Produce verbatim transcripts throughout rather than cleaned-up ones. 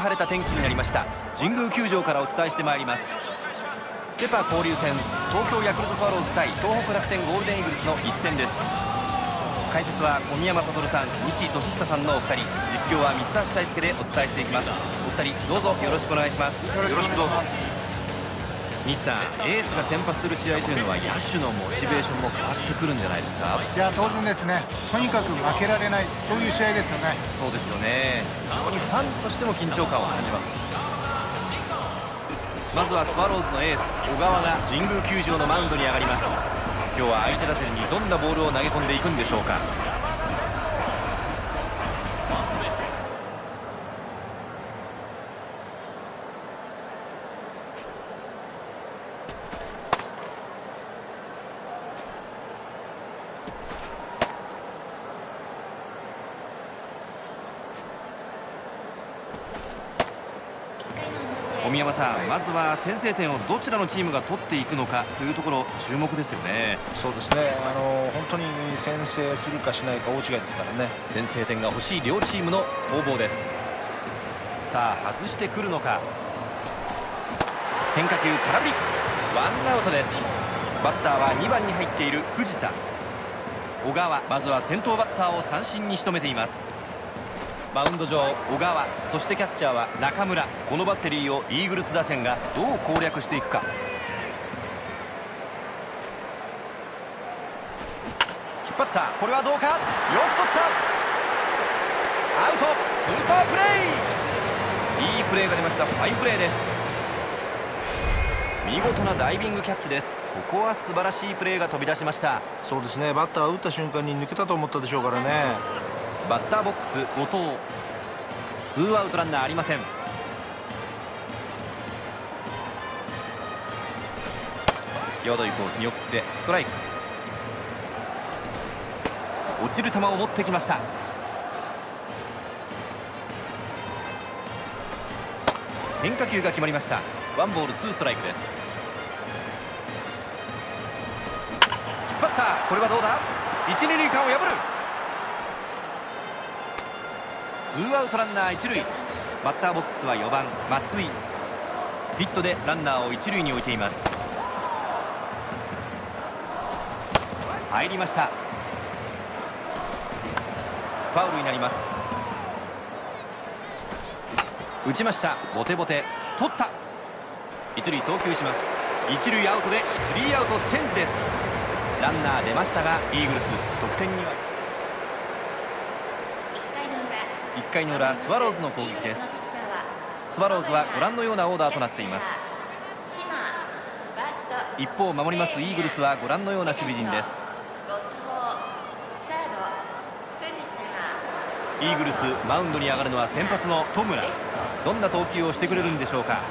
晴れた天気になりました。神宮球場からお伝えしてまいります。セパ交流戦、東京ヤクルトスワローズ対東北楽天ゴールデンイーグルスの一戦です。解説は小宮山悟さん、西俊久さんのお二人、実況は三橋大輔でお伝えしていきます。お二人どうぞよろしくお願いします。 よろしくどうぞ。 西さん、エースが先発する試合というのは野手のモチベーションも変わってくるんじゃないですか。 いや、当然ですね。とにかく負けられない、そういう試合ですよね。 そうですよね。非常にファンとしても緊張感を感じます。まずはスワローズのエース小川が神宮球場のマウンドに上がります。今日は相手打線にどんなボールを投げ込んでいくんでしょうか。小宮山さん、まずは先制点をどちらのチームが取っていくのかというところ注目ですよね。 そうですね。あの本当に先制するかしないか大違いですからね。 先制点が欲しい両チームの攻防です。さあ外してくるのか。変化球空振り、ワンアウトです。バッターはにばんに入っている藤田。小川、まずは先頭バッターを三振に仕留めています。マウンド上小川、そしてキャッチャーは中村。このバッテリーをイーグルス打線がどう攻略していくか。引っ張った、これはどうか。よく取った、アウト。スーパープレー、いいプレーが出ました。ファインプレーです。見事なダイビングキャッチです。ここは素晴らしいプレーが飛び出しました。 そうですね。バッターは打った瞬間に抜けたと思ったでしょうからね。 バッターボックス後藤、ツーアウトランナーありません。際どいコースに送ってストライク。落ちる球を持ってきました。変化球が決まりました。ワンボールツーストライクです。引っ張った、これはどうだ。一二塁間を破る。ツーアウトランナー一塁。バッターボックスはよばん松井。ヒットでランナーを一塁に置いています。入りました。ファウルになります。打ちました。ボテボテ取った。一塁送球します。一塁アウトでスリーアウトチェンジです。ランナー出ましたがイーグルス得点にはいっかいの裏、スワローズの攻撃です。スワローズはご覧のようなオーダーとなっています。一方守りますイーグルスはご覧のような守備陣です。イーグルスマウンドに上がるのは先発の戸村。どんな投球をしてくれるんでしょうか。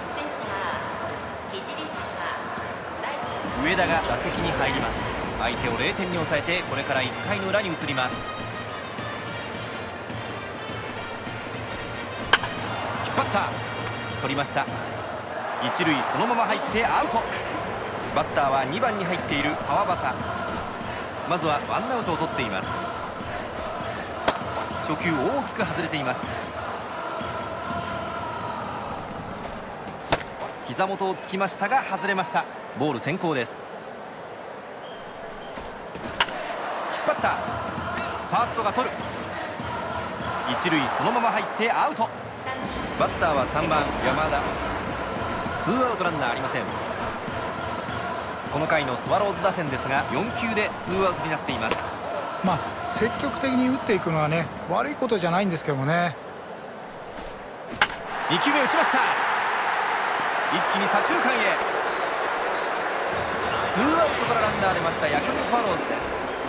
上田が打席に入ります。相手をゼロてんに抑えてこれからいっかいの裏に移ります。引っ張った、取りました。一塁そのまま入ってアウト。バッターはにばんに入っている川端。まずはワンアウトを取っています。初球大きく外れています。膝元をつきましたが外れました。ボール先行です。引っ張った、ファーストが取る。一塁そのまま入ってアウト。バッターはさんばん山田。ツーアウトランナーありません。この回のスワローズ打線ですがよんきゅうでツーアウトになっています。 まあ積極的に打っていくのはね、悪いことじゃないんですけどもね。 にきゅうめ打ちました。一気に左中間へ。ツーアウトからランナー出ましたヤクルトスワローズです。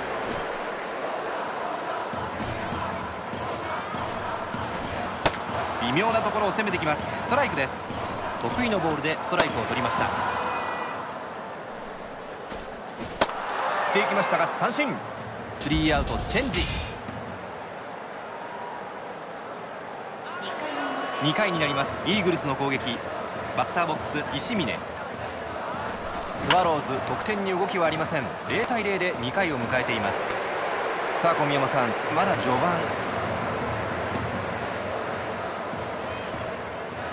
微妙なところを攻めてきます。ストライクです。得意のボールでストライクを取りました。振っていきましたが三振。スリーアウトチェンジ。にかいになります。イーグルスの攻撃。バッターボックス石峰。スワローズ得点に動きはありません。ゼロたいゼロでにかいを迎えています。さあ小宮山さん、まだ序盤。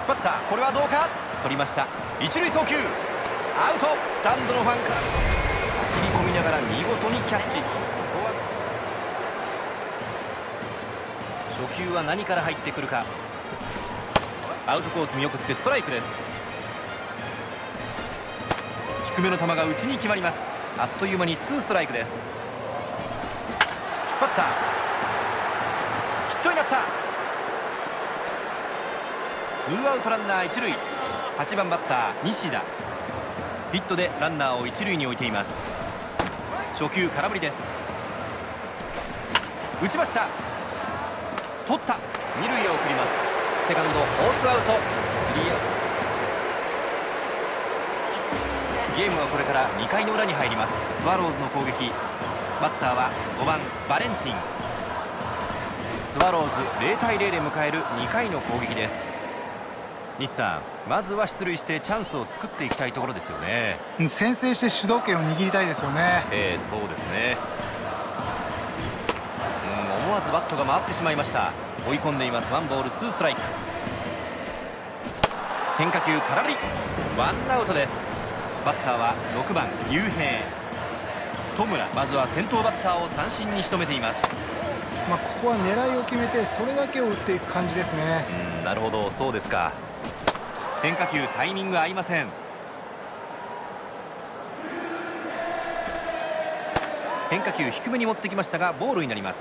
張った。これはどうか。取りました。一塁送球アウト。スタンドのファンから走り込みながら見事にキャッチ。初球は何から入ってくるか。アウトコース見送ってストライクです。低めの球が内に決まります。あっという間にツーストライクです。引っ張った。ヒットになった。ツーアウトランナー一塁。はちばんバッター西田。ヒットでランナーを一塁に置いています。初球空振りです。打ちました。取った。二塁へ送ります。セカンドフォースアウト。スリーアウト。ゲームはこれからにかいの裏に入ります。スワローズの攻撃。バッターはごばんバレンティン。スワローズゼロたいゼロで迎えるにかいの攻撃です。西さん、まずは出塁してチャンスを作っていきたいところですよね。 先制して主導権を握りたいですよね。 えー、そうですね。うん、思わずバットが回ってしまいました。追い込んでいます。ワンボールツーストライク。変化球空振り。ワンアウトです。バッターはろくばん雄平。戸村、まずは先頭バッターを三振に仕留めています。 まあ、ここは狙いを決めてそれだけを打っていく感じですね。 うん、なるほど、そうですか。変化球タイミング合いません。変化球低めに持ってきましたがボールになります。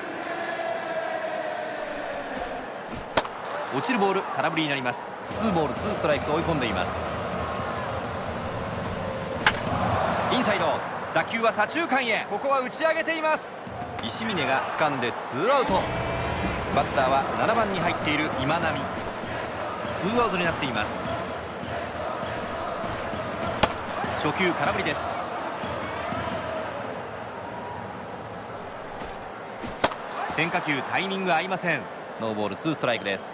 落ちるボール空振りになります。ツーボールツーストライクと追い込んでいます。インサイド、打球は左中間へ。ここは打ち上げています。石峰が掴んでツーアウト。バッターはななばんに入っている今浪。ツーアウトになっています。初球空振りです。変化球タイミング合いません。ノーボールツーストライクです。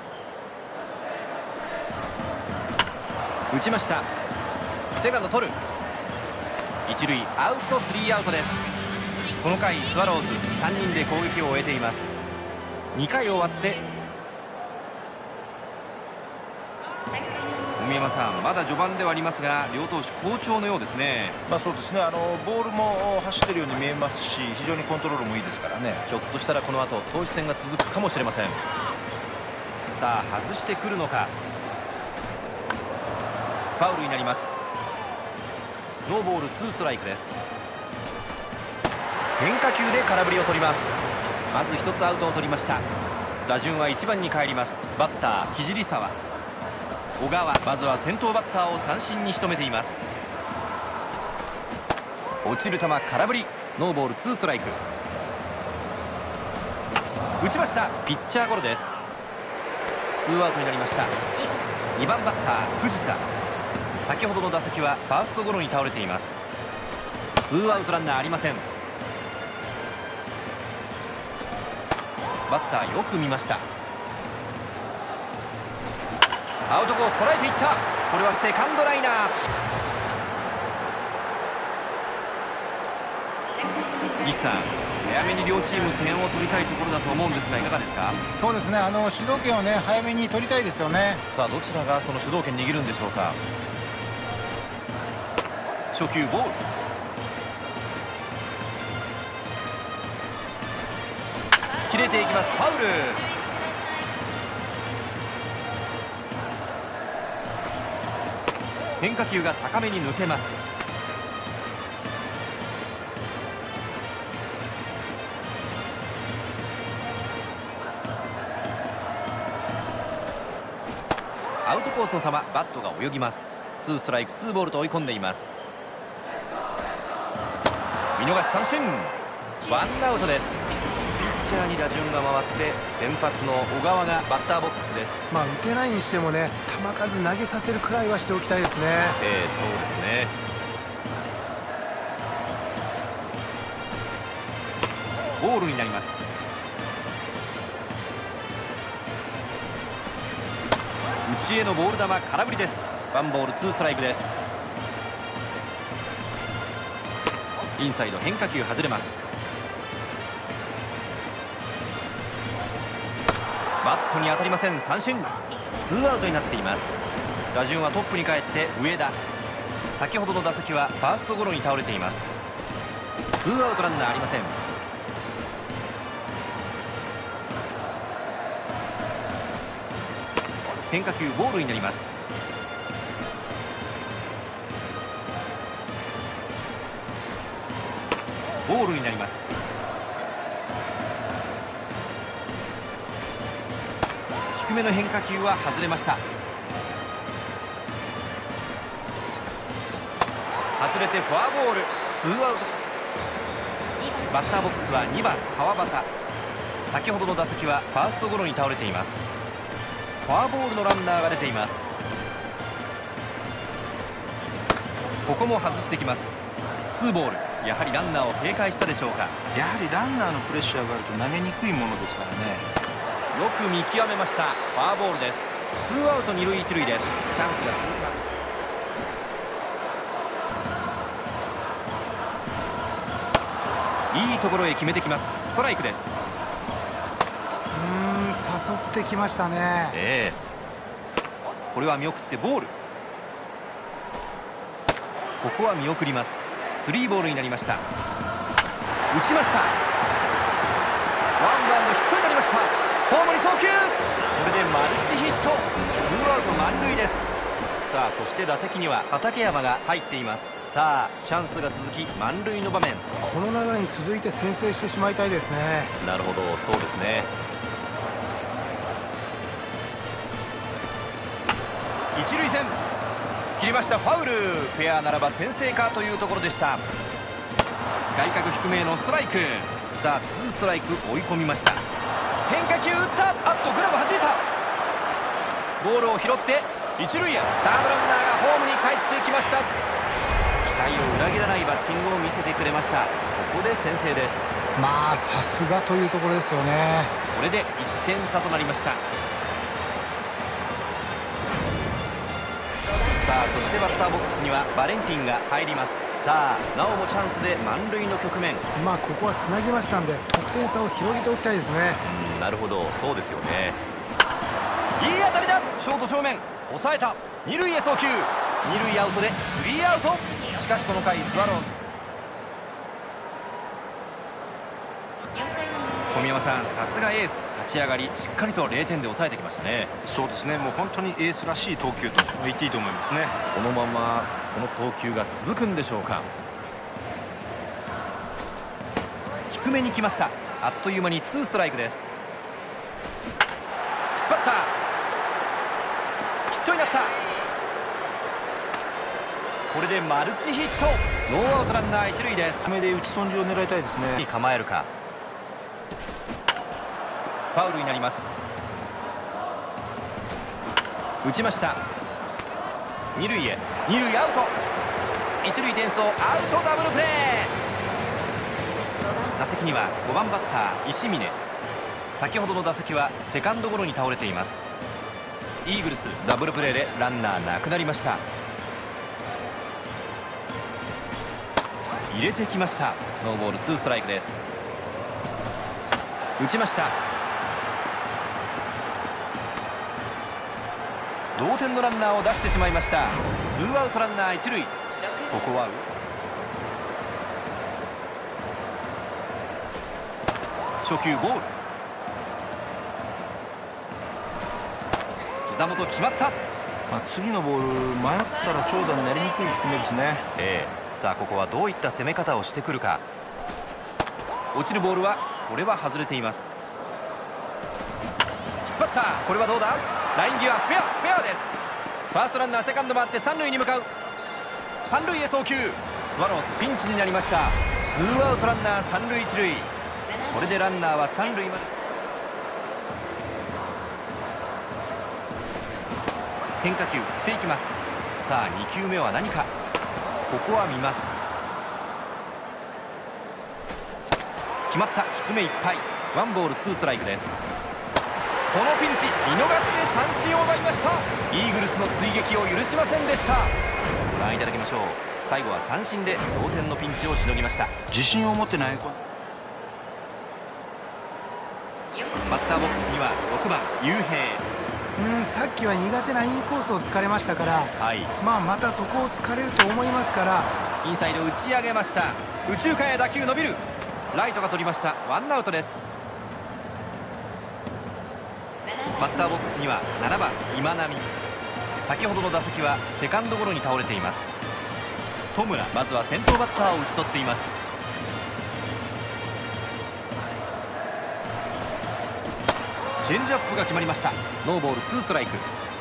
打ちました。セカンド取る。一塁アウト。スリーアウトです。この回スワローズさんにんで攻撃を終えています。にかい終わって海山さん、まだ序盤ではありますが両投手好調のようですね。 まあそうですね、あのボールも走ってるように見えますし、非常にコントロールもいいですからね。 ひょっとしたらこの後投手戦が続くかもしれません。さあ外してくるのか。ファウルになります。ノーボールツーストライクです。変化球で空振りを取ります。まずひとつアウトを取りました。打順はいちばんに帰ります。バッター聖沢。小川、まずは先頭バッターを三振に仕留めています。落ちる球空振り。ノーボールツーストライク。打ちました。ピッチャーゴロです。ツーアウトになりました。にばんバッター藤田。先ほどの打席はファーストゴロに倒れています。ツーアウトランナーありません。バッターよく見ました。アウトコース捉えていった。これはセカンドライナー。西さん、早めに両チーム点を取りたいところだと思うんですがいかがですか。 そうですね、あの主導権をね早めに取りたいですよね。 さあどちらがその主導権握るんでしょうか。初球ボール。切れていきます。ファウル。変化球が高めに抜けます。アウトコースの球、バットが泳ぎます。ツーストライクツーボールと追い込んでいます。見逃し三振。ワンアウトです。ピッチャーに打順が回って先発の小川がバッターボックスです。 まあ打てないにしてもね、球数投げさせるくらいはしておきたいですね。 えー、そうですね。ボールになります。内へのボール球空振りです。ワンボールツーストライクです。インサイド変化球外れます。バットに当たりません。三振。ツーアウトになっています。打順はトップに帰って上田。先ほどの打席はファーストゴロに倒れています。ツーアウトランナーありません。変化球ボールになります。ボールになります。低めの変化球は外れました。外れてフォアボール。ツーアウト。バッターボックスはにばん川端。先ほどの打席はファーストゴロに倒れています。フォアボールのランナーが出ています。ここも外してきます。ツーボール。やはりランナーを警戒したでしょうか。 やはりランナーのプレッシャーがあると投げにくいものですからね。 よく見極めました。フォアボールです。ツーアウト二塁一塁です。チャンスが続きます。いいところへ決めてきます。ストライクです。 うーん、誘ってきましたね。 ええ、これは見送ってボール。ここは見送ります。スリーボールになりました。打ちました。ワンバウンドヒットになりました。ホームに送球。これでマルチヒット。ツーアウト満塁です。さあ、そして打席には畠山が入っています。さあ、チャンスが続き満塁の場面。 この流れに続いて先制してしまいたいですね。 なるほど、そうですね。一塁線切りました。ファウル。フェアならば先制かというところでした。外角低めへのストライク。さあ、ツーストライク追い込みました。変化球打った。あっと、グラブ弾いた。ボールを拾って一塁へ。サードランナーがホームに帰ってきました。期待を裏切らないバッティングを見せてくれました。ここで先制です。 まあさすがというところですよね。 これでいってん差となりました。さあ、そしてバッターボックスにはバレンティンが入ります。さあ、なおもチャンスで満塁の局面。 まあここはつなぎましたんで得点差を広げておきたいですね。 うん、なるほど、そうですよね。いい当たりだ。ショート正面抑えた。二塁へ送球。二塁アウトでスリーアウト。しかしこの回スワローズ、小宮山さん、さすがエース。立ち上がりしっかりとれいてんで抑えてきましたね。 そうですね、もう本当にエースらしい投球と言っていいと思いますね。 このままこの投球が続くんでしょうか。低めに来ました。あっという間にツーストライクです。引っ張った。ヒットになった。これでマルチヒット。ノーアウトランナー一塁です。 低めで打ち損じを狙いたいですね。 に構えるか。ファウルになります。打ちました。二塁へ。二塁アウト。一塁転送アウト。ダブルプレー。打席にはごばんバッター石峰。先ほどの打席はセカンドゴロに倒れています。イーグルスダブルプレーでランナーなくなりました。入れてきました。ノーボールツーストライクです。打ちました。同点のランナーを出してしまいました。ツーアウトランナー一塁。ここは初球ボール。膝元決まった。 まあ、次のボール迷ったら長打になりにくい低めですね。 ええ、さあここはどういった攻め方をしてくるか。落ちるボールはこれは外れています。引っ張った。これはどうだ。ライン際フェアフェアです。ファーストランナーセカンド回って三塁に向かう。三塁へ送球。スワローズピンチになりました。ツーアウトランナー三塁一塁。これでランナーは三塁まで。変化球振っていきます。さあに球目は何か。ここは見ます。決まった。低めいっぱい。ワンボールツーストライクです。このピンチ見逃して三振を奪いました。イーグルスの追撃を許しませんでした。ご覧いただきましょう。最後は三振で同点のピンチをしのぎました。 自信を持ってない。 バッターボックスにはろくばんばん雄平。 うん、さっきは苦手なインコースを突かれましたから、 はい、 まあまたそこを突かれると思いますから。 インサイド打ち上げました。右中間へ打球伸びる。ライトが取りました。ワンアウトです。バッターボックスにはななばん今浪。先ほどの打席はセカンドゴロに倒れています。戸村、まずは先頭バッターを打ち取っています。チェンジアップが決まりました。ノーボールツーストライク。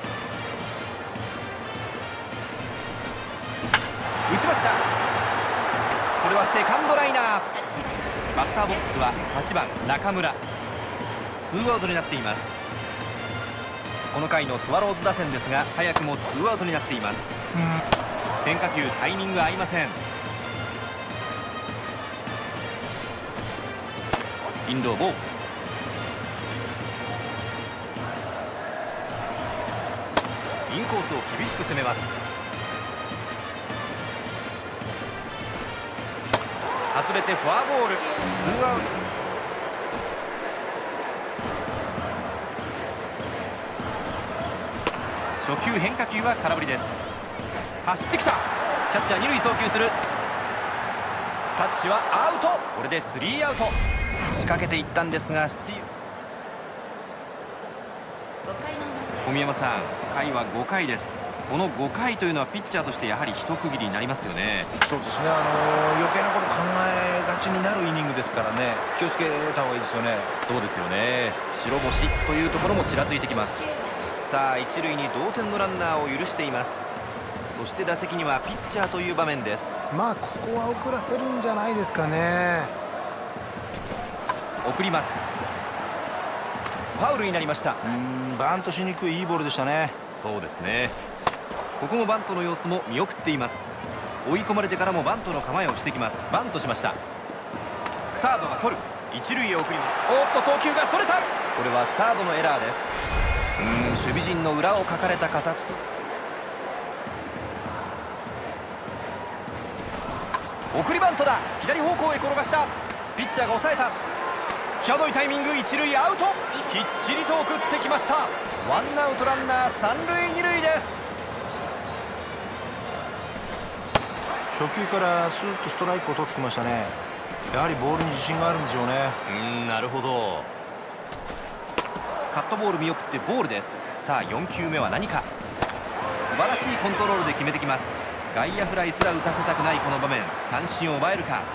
打ちました。これはセカンドライナー。バッターボックスははちばん中村。ツーアウトになっています。この回のスワローズ打線ですが、早くもツーアウトになっています。 うん、 変化球タイミング合いません。インローボール。インコースを厳しく攻めます。外れてフォアボール。ツーアウト。初球変化球は空振りです。走ってきた。キャッチャー二塁送球する。タッチはアウト。これでスリーアウト。仕掛けていったんですがスチール。小宮山さん、回はごかいです。このごかいというのはピッチャーとしてやはり一区切りになりますよね。 そうですね、あのー、余計なこと考えがちになるイニングですからね、気をつけた方がいいですよね。 そうですよね。白星というところもちらついてきます。さあ一塁に同点のランナーを許しています。そして打席にはピッチャーという場面です。 まあここは送らせるんじゃないですかね。 送ります。ファウルになりました。 うーん、バントしにくいいいボールでしたね。 そうですね。ここもバントの様子も見送っています。追い込まれてからもバントの構えをしてきます。バントしました。サードが取る。一塁へ送ります。おっと送球がそれた。これはサードのエラーです。うーん、守備陣の裏をかかれた形と。送りバントだ。左方向へ転がした。ピッチャーが抑えた。際どいタイミング。一塁アウト。きっちりと送ってきました。ワンアウトランナー三塁二塁です。 初球からスーッとストライクを取ってきましたね。やはりボールに自信があるんでしょうね。 うーん、なるほど。カットボール見送ってボールです。さあよん球目は何か。素晴らしいコントロールで決めてきます。外野フライすら打たせたくないこの場面、三振を奪えるか。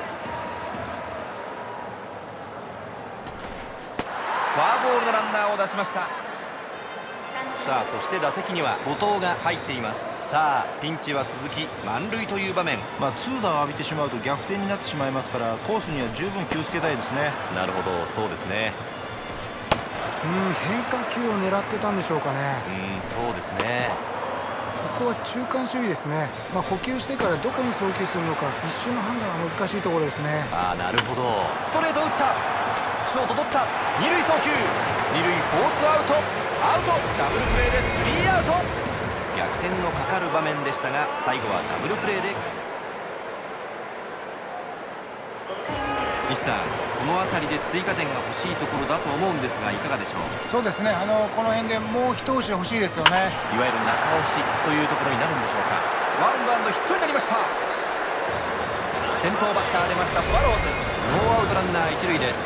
フォアボールのランナーを出しました。さあそして打席には後藤が入っています。さあピンチは続き満塁という場面。 まあ痛打を浴びてしまうと逆転になってしまいますから、コースには十分気をつけたいですね。 なるほど、そうですね。 うん、変化球を狙ってたんでしょうかね。 うん、そうですね。 ここは中間守備ですね。まあ、補給してからどこに送球するのか一瞬の判断が難しいところですね。 ああ、なるほど。ストレート打った。ショート取った。二塁送球。二塁フォースアウト。アウト。ダブルプレーでスリーアウト。逆転のかかる場面でしたが、最後はダブルプレーで。西さん、この辺りで追加点が欲しいところだと思うんですが、いかがでしょう。 そうですね、あのこの辺でもう一押し欲しいですよね。 いわゆる中押しというところになるんでしょうか。ワンバウンドヒットになりました。先頭バッター出ましたスワローズ。ノーアウトランナー一塁です。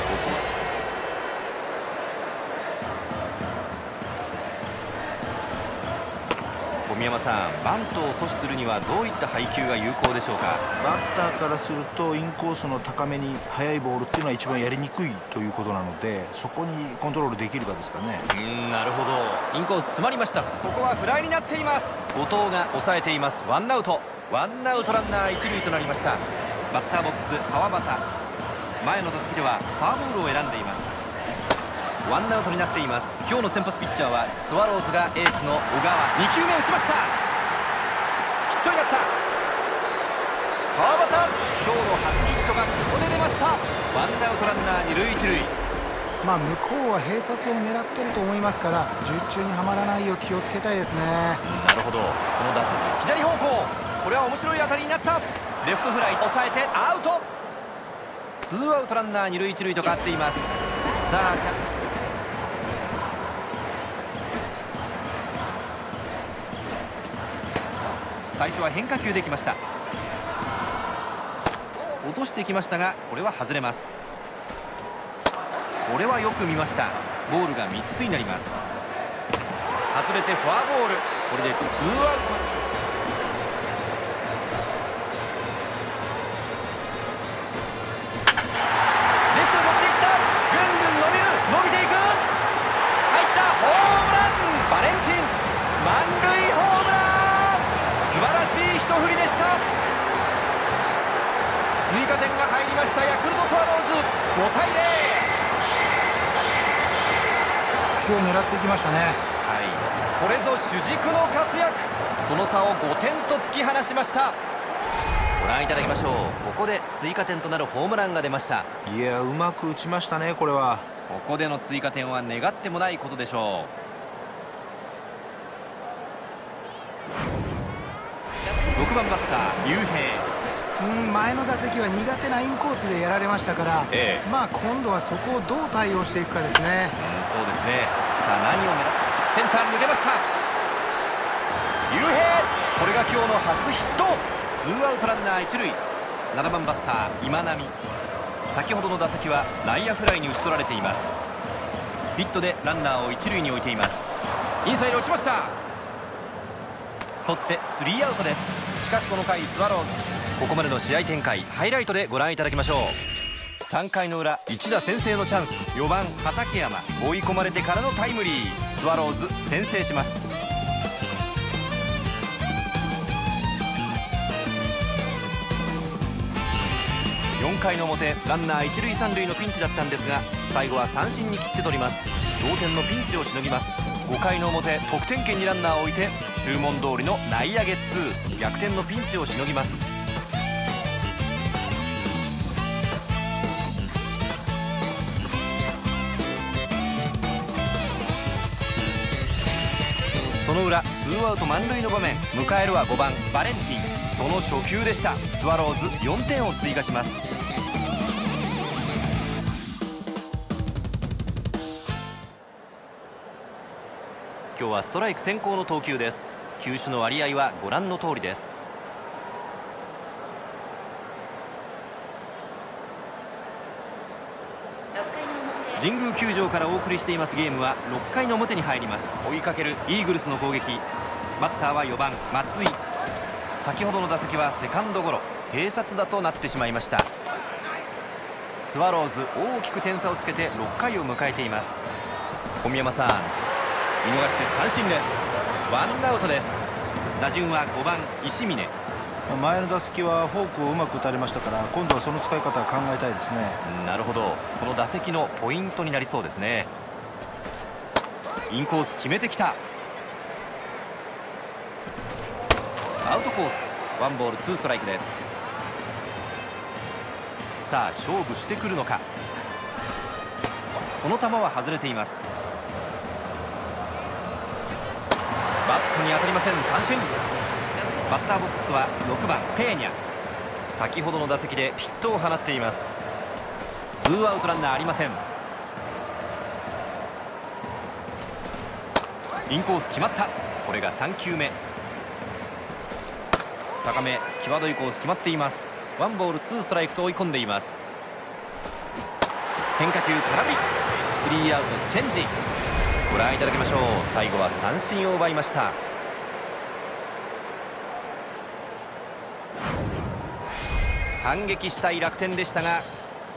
小宮山さん、バントを阻止するにはどういった配球が有効でしょうか。 バッターからするとインコースの高めに速いボールっていうのは一番やりにくいということなので、そこにコントロールできるかですかね。 うーん、なるほど。インコース詰まりました。ここはフライになっています。後藤が抑えています。ワンアウト。ワンアウトランナー一塁となりました。バッターボックス川端。前の打席ではフォアボールを選んでいます。ワンアウトになっています。今日の先発ピッチャーはスワローズがエースの小川。に球目打ちました。ヒットになった。川端、今日の初ヒットがここで出ました。ワンアウトランナー二塁一塁。 まあ向こうは併殺を狙ってると思いますから、術中にはまらないよう気をつけたいですね。 なるほど。この打席左方向。これは面白い当たりになった。レフトフライ抑えてアウト。ツーアウトランナー二塁一塁と変わっています。さあ最初は変化球できました。落としてきましたがこれは外れます。これはよく見ました。ボールがみっつになります。外れてフォアボール。これでツーアウト。追加点が入りましたヤクルトスワローズ。ごたいゼロ。 今日狙ってきましたね。 はい、これぞ主軸の活躍。その差をごてんと突き放しました。ご覧いただきましょう。ここで追加点となるホームランが出ました。 いや、うまく打ちましたね。これはここでの追加点は願ってもないことでしょう。ろくばんバッター雄平。 うん前の打席は苦手なインコースでやられましたから、 ええ、 まあ今度はそこをどう対応していくかですね。 うんそうですね。さあ何を狙ってセンターに抜けました。雄平、これが今日の初ヒット。ツーアウトランナー一塁。ななばんバッター今浪。先ほどの打席は内野フライに打ち取られています。ヒットでランナーを一塁に置いています。インサイド落ちました。取ってスリーアウトです。しかしこの回スワローズ、ここまでの試合展開ハイライトでご覧いただきましょう。さんかいの裏、一打先制のチャンス。よばん畠山、追い込まれてからのタイムリー。スワローズ先制します。よんかいの表、ランナー一塁三塁のピンチだったんですが最後は三振に切って取ります。同点のピンチをしのぎます。ごかいの表、得点圏にランナーを置いて注文通りの内野ゲッツー。逆転のピンチをしのぎます。その裏、ツーアウト満塁の場面、迎えるはごばんバレンティン。その初球でした。スワローズよんてんを追加します。今日はストライク先行の投球です。球種の割合はご覧の通りです。神宮球場からお送りしていますゲームはろっかいの表に入ります。追いかけるイーグルスの攻撃。バッターはよばん松井。先ほどの打席はセカンドゴロ、併殺打となってしまいました。スワローズ大きく点差をつけてろっかいを迎えています。小宮山さん、見逃して三振です。ワンアウトです。打順はごばん石峰。 前の打席はフォークをうまく打たれましたから、今度はその使い方を考えたいですね。 なるほど、この打席のポイントになりそうですね。インコース決めてきた。アウトコース、ワンボールツーストライクです。さあ勝負してくるのか。この球は外れています。バットに当たりません。三振。バッターボックスはろくばんペーニャ。先ほどの打席でヒットを放っています。ツーアウトランナーありません。インコース決まった。これがさんきゅうめ。高め際どいコース決まっています。ワンボールツーストライクと追い込んでいます。変化球空振り。スリーアウトチェンジ。ご覧いただきましょう。最後は三振を奪いました。反撃したい楽天でしたが、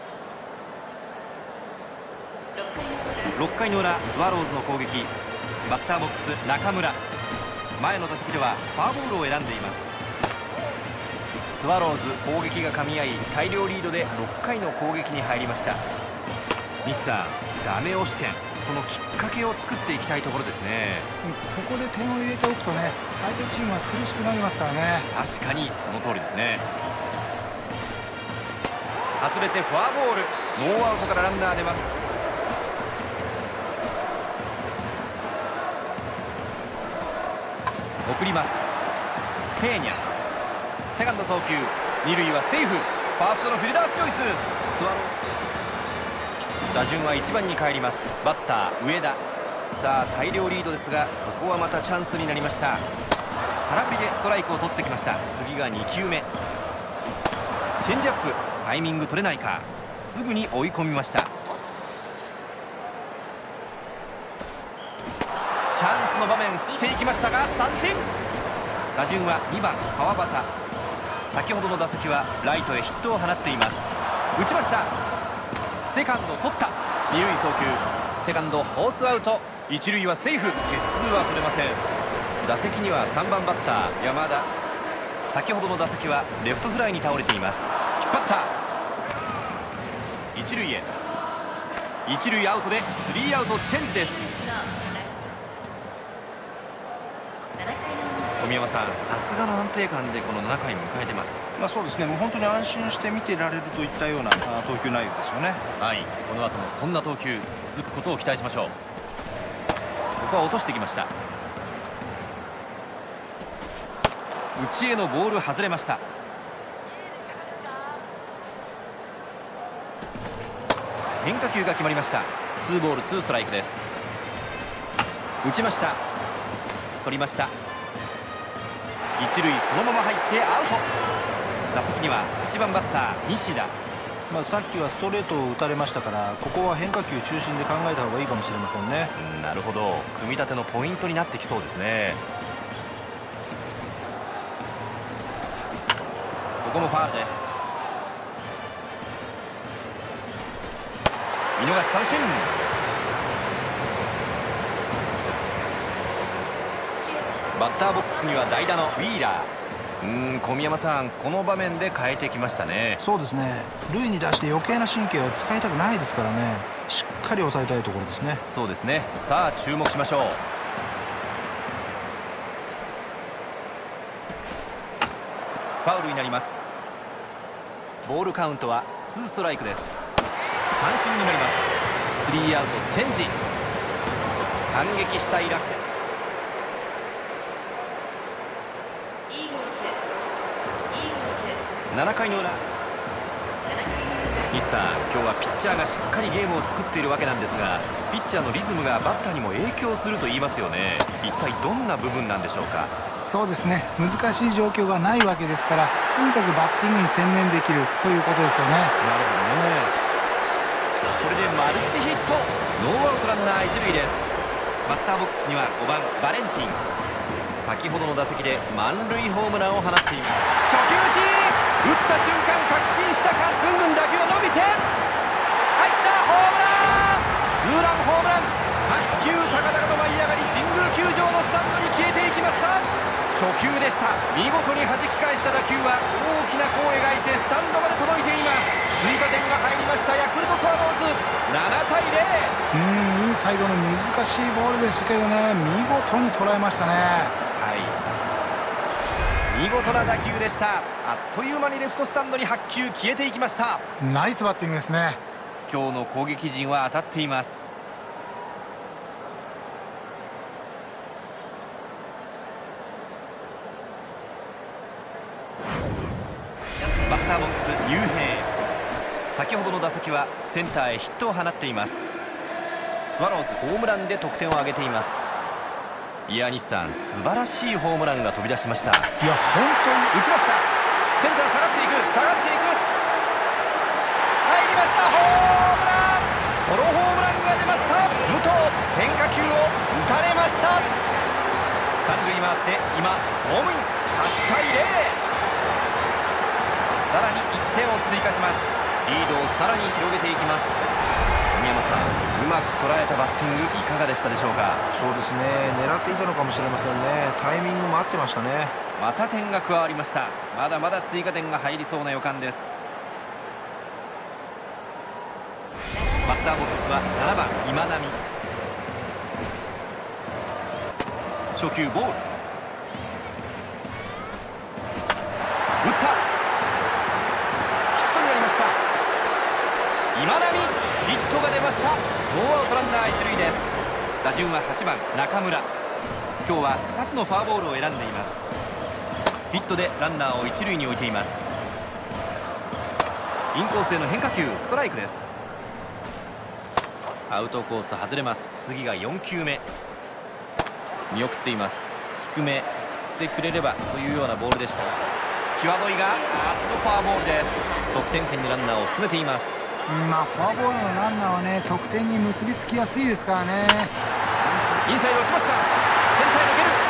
ろっかいの裏スワローズの攻撃。バッターボックス中村。前の打席ではフォアボールを選んでいます。スワローズ攻撃が噛み合い大量リードでろっかいの攻撃に入りました。西さん、ダメ押し点、そのきっかけを作っていきたいところですね。 ここで点を入れておくとね、相手チームは苦しくなりますからね。 確かにその通りですね。外れてフォアボール。ノーアウトからランナー出ます。送ります。ペーニャ、セカンド送球。二塁はセーフ。ファーストのフィルダースチョイス。スワロー打順はいちばんに帰ります。バッター上田。さあ大量リードですが、ここはまたチャンスになりました。 空振りでストライクを取ってきました。次がにきゅうめ。チェンジアップ、タイミング取れないか。すぐに追い込みました。チャンスの場面、振っていきましたが三振。打順はにばん川端。先ほどの打席はライトへヒットを放っています。打ちました。セカンド取った。二塁送球、セカンドホースアウト。一塁はセーフ。ゲッツーは取れません。打席にはさんばんバッター山田。先ほどの打席はレフトフライに倒れています。引っ張った。一塁へ。一塁アウトでスリーアウトチェンジです。小宮山さん、さすがの安定感でこのななかい迎えてます。 まあそうですね、もう本当に安心して見てられるといったような投球内容ですよね。 はい、この後もそんな投球続くことを期待しましょう。ここは落としてきました。内へのボール外れました。変化球が決まりました。ツーボールツーストライクです。打ちました。取りました。一塁そのまま入ってアウト。打席にははちばんバッター西田。 まあ、さっきはストレートを打たれましたから、ここは変化球中心で考えた方がいいかもしれませんね。 うん、なるほど。組み立てのポイントになってきそうですね。ここもファウルです。見逃し三振。バッターボックスには代打のウィーラー。うーん、小宮山さん、この場面で変えてきましたね。 そうですね、塁に出して余計な神経を使いたくないですからね。しっかり抑えたいところですね。 そうですね。さあ注目しましょう。ファウルになります。ボールカウントはツーストライクです。三振になります。スリーアウトチェンジ。反撃したい楽天。ななかいの裏。西さん、今日はピッチャーがしっかりゲームを作っているわけなんですが、ピッチャーのリズムがバッターにも影響すると言いますよね。一体どんな部分なんでしょうか。 そうですね、難しい状況がないわけですから、とにかくバッティングに専念できるということですよね。 なるほどね。これでマルチヒット。ノーアウトランナー一塁です。バッターボックスにはごばんバレンティン。先ほどの打席で満塁ホームランを放っています。初球打ち、打った瞬間確信したか。ぐんぐん打球が伸びて入った。ホームラン。ツーランホームラン。卓球高々の舞い上がり、神宮球場のスタンドに消えていきました。初球でした。見事に弾き返した打球は大きな弧を描いてスタンドまで届いています。追加点が入りましたヤクルトスワローズ。ななたいゼロ。 うん、インサイドの難しいボールでしたけどね、見事に捉えましたね。 はい、見事な打球でした。あっという間にレフトスタンドにはっきゅう消えていきました。 ナイスバッティングですね。 今日の攻撃陣は当たっています。バッターボックス雄平。先ほどの打席はセンターへヒットを放っています。スワローズホームランで得点を挙げています。いや西さん、素晴らしいホームランが飛び出しました。 いや本当に打ちました。センター下がっていく、下がっていく。入りました。ホームラン。ソロホームランが出ました。武藤、変化球を打たれました。三塁に回って今ホームイン。はちたいゼロ。さらにいってんを追加します。リードをさらに広げていきます。宮山さん、うまく捉えたバッティングいかがでしたでしょうか。 そうですね、狙っていたのかもしれませんね。タイミングも合ってましたね。 また点が加わりました。まだまだ追加点が入りそうな予感です。バッターボックスはななばん今浪。初球ボール。打った。ヒットになりました。今浪、ヒットが出ました。ノーアウトランナー一塁です。打順ははちばん中村。今日はふたつのフォアボールを選んでいます。ヒットでランナーを一塁に置いています。インコースへの変化球、ストライクです。アウトコース外れます。次がよんきゅうめ。見送っています。低め振っしてくれればというようなボールでした。際どいがあっとフォアボールです。得点圏にランナーを進めています。 まあフォアボールのランナーはね得点に結びつきやすいですからね。 インサイドをしました。センターへ抜ける。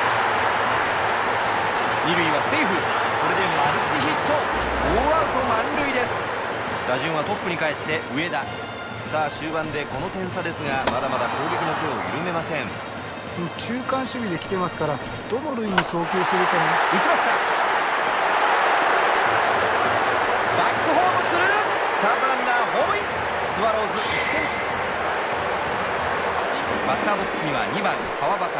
二塁はセーフ。これでマルチヒット。ノーアウト満塁です。打順はトップに帰って上田。さあ終盤でこの点差ですが、まだまだ攻撃の手を緩めません。 中間守備で来てますから、どの塁に送球するか打ちました。バックホームする。サードランナーホームイン。スワローズいってん。バッターボックスにはにばん川端。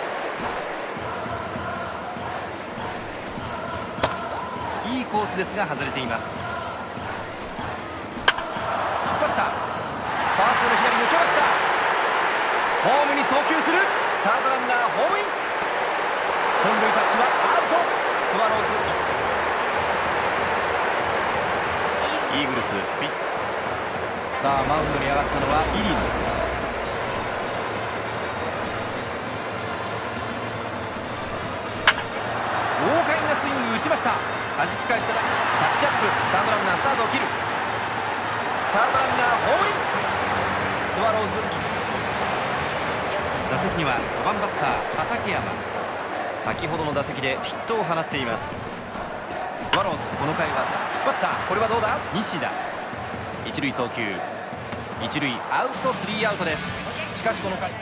いいコースですが外れています。引っ張った。ファーストの左抜けました。ホームに送球する。サードランナーホームイン。本塁タッチはアウト。スワローズイーグルスピッ。さあマウンドに上がったのはイリノ。豪快なスイング打ちました。弾き返したらタッチアップ。サードランナースタートを切る。サードランナーホームイン。スワローズ打席にはごばんバッター畠山。先ほどの打席でヒットを放っています。スワローズこの回は引っ張った。これはどうだ。西田一塁送球。一塁アウト。スリーアウトです。しかしこの回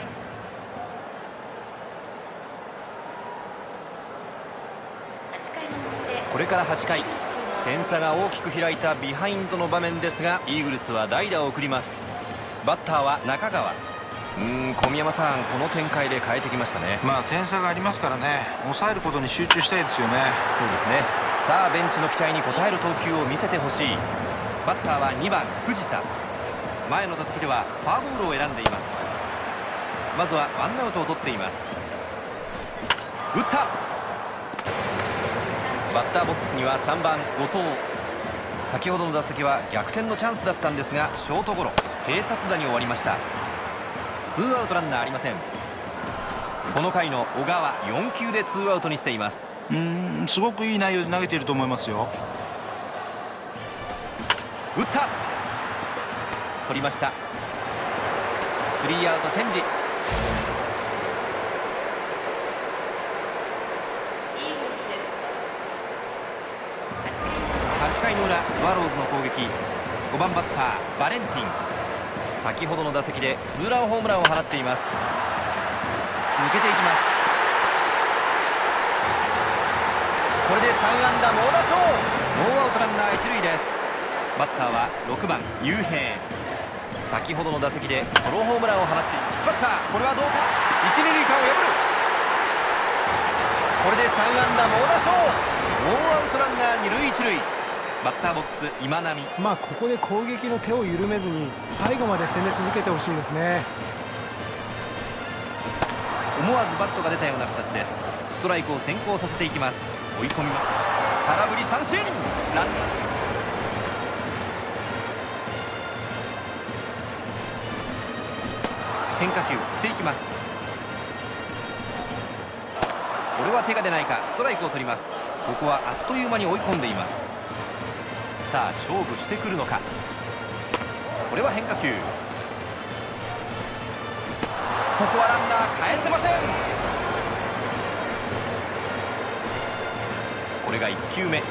これからはちかい、点差が大きく開いたビハインドの場面ですが、イーグルスは代打を送ります。バッターは中川。うーん小宮山さん、この展開で変えてきましたね。 まあ点差がありますからね、抑えることに集中したいですよね。 そうですね。さあベンチの期待に応える投球を見せてほしい。バッターはにばん藤田。前の打席ではフォアボールを選んでいます。まずはワンアウトを取っています。打った。バッターボックスにはさんばん後藤。先ほどの打席は逆転のチャンスだったんですが、ショートゴロ。併殺打に終わりました。ツーアウトランナーありません。この回の小川よんきゅうでツーアウトにしています。 うーんすごくいい内容で投げていると思いますよ。 打った。取りました。スリーアウトチェンジ。はちかいの裏、スワローズの攻撃。ごばんバッターバレンティン。先ほどの打席でツーランホームランを放っています。抜けていきます。これでさんあんだ猛打賞。ノーアウトランナー一塁です。バッターはろくばん雄平。先ほどの打席でソロホームランを放って引っ張った。これはどうか。一二塁間を破る。これでさんあんだ猛打賞。ノーアウトランナー二塁一塁。バッターボックス今浪。 まあここで攻撃の手を緩めずに最後まで攻め続けてほしいですね。 思わずバットが出たような形です。ストライクを先行させていきます。追い込みました。空振り三振。ランナー変化球振っていきます。これは手が出ないか。ストライクを取ります。ここはあっという間に追い込んでいます。さあ勝負してくるのか。これは変化球。ここはランナー返せません。これがいっきゅうめ。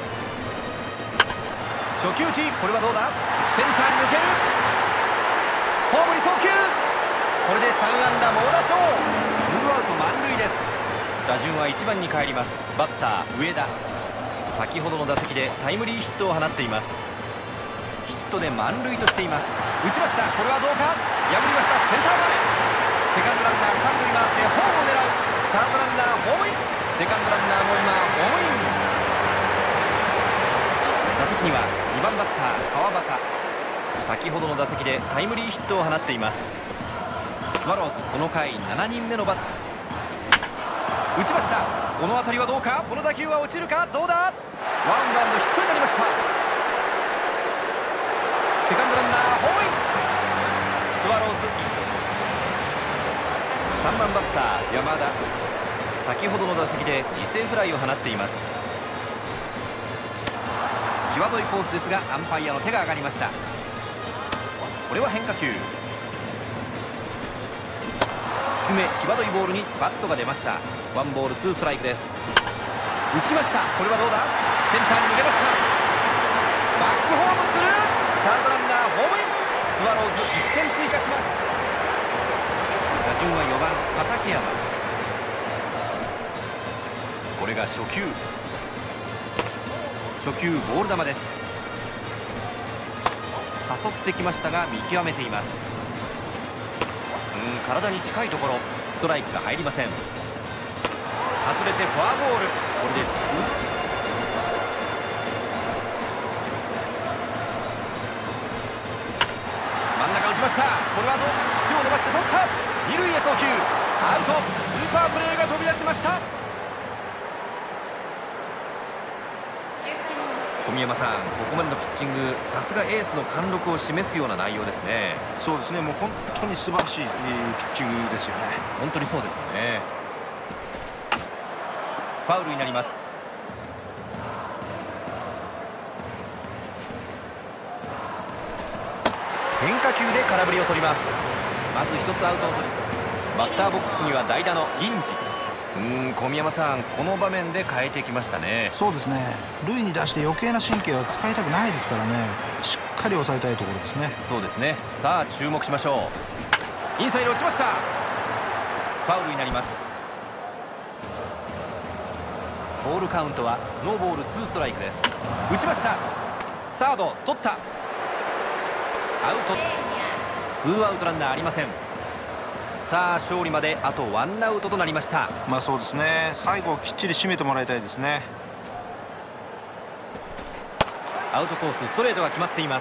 初球打ち。これはどうだ。センターに抜ける。ホームに送球。これでさんあんだ猛打賞。ツーアウト満塁です。打順はいちばんに帰ります。バッター上田。先ほどの打席でタイムリーヒットを放っています。ヒットで満塁としています。打ちました。これはどうか。破りました。センター前。セカンドランナー三塁回ってホームを狙う。サードランナーホームイン。セカンドランナーも今ホームイン。打席にはにばんバッター川端。先ほどの打席でタイムリーヒットを放っています。スワローズこの回しちにんめのバッター。打ちました。この当たりはどうか。この打球は落ちるか。どうだ。ワンバウンドヒットになりました。セカンドランナーホームイン。スワローズさんばんバッター山田。 先ほどの打席で犠牲フライを放っています。際どいコースですがアンパイアの手が上がりました。これは変化球、低め際どいボールにバットが出ました。ワンボールツーストライクです。打ちました。これはどうだ、センターに抜けました。バックホームする、サードランナーホームイン。スワローズいってん追加します。打順はよばん畠山。これが初球、初球ボール球です。誘ってきましたが見極めています。うん体に近いところ、ストライクが入りません。外れてフォアボール、これでツー。真ん中打ちました。これはどう、手を伸ばして取った。二塁へ送球、アウト。スーパープレーが飛び出しました。小宮山さん、ここまでのピッチング、さすがエースの貫禄を示すような内容ですね。 そうですね、もう本当に素晴らしいピッチングですよね。 本当にそうですよね。ファウルになります。変化球で空振りを取ります。まず一つアウトを取り、バッターボックスには代打の銀次。うーん小宮山さん、この場面で変えてきましたね。 そうですね、塁に出して余計な神経は使いたくないですからね、しっかり抑えたいところですね。 そうですね。さあ注目しましょう。インサイド落ちました。ファウルになります。ボールカウントはノーボールツーストライクです。打ちました。サード取った、アウト。ツーアウトランナーありません。さあ勝利まであとワンアウトとなりました。 まあそうですね、最後きっちり締めてもらいたいですね。 アウトコースストレートが決まっています。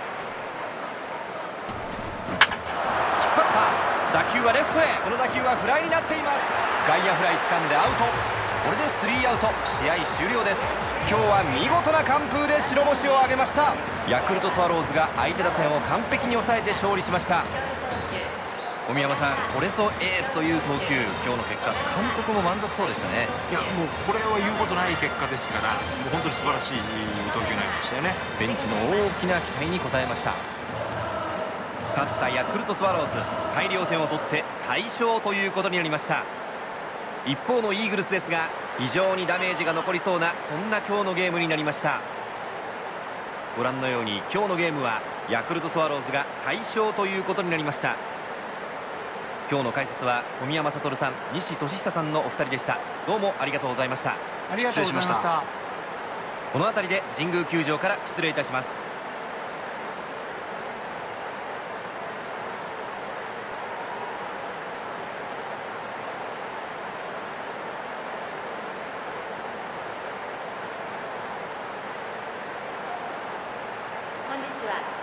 引っ張った打球はレフトへ。この打球はフライになっています。外野フライ掴んでアウト。これでスリーアウト、試合終了です。今日は見事な完封で白星を挙げました。ヤクルトスワローズが相手打線を完璧に抑えて勝利しました。小宮山さん、これぞエースという投球、今日の結果監督も満足そうでしたね。 いやもうこれは言うことない結果ですから、もう本当に素晴らしい投球内容でしたよね。 ベンチの大きな期待に応えました。勝ったヤクルトスワローズ、大量点を取って大勝ということになりました。一方のイーグルスですが、非常にダメージが残りそうな、そんな今日のゲームになりました。ご覧のように今日のゲームはヤクルトスワローズが大勝ということになりました。今日の解説は小宮山悟さん、西俊久さんのお二人でした。どうもありがとうございました。 ありがとうございました。 この辺りで神宮球場から失礼いたします。 本日は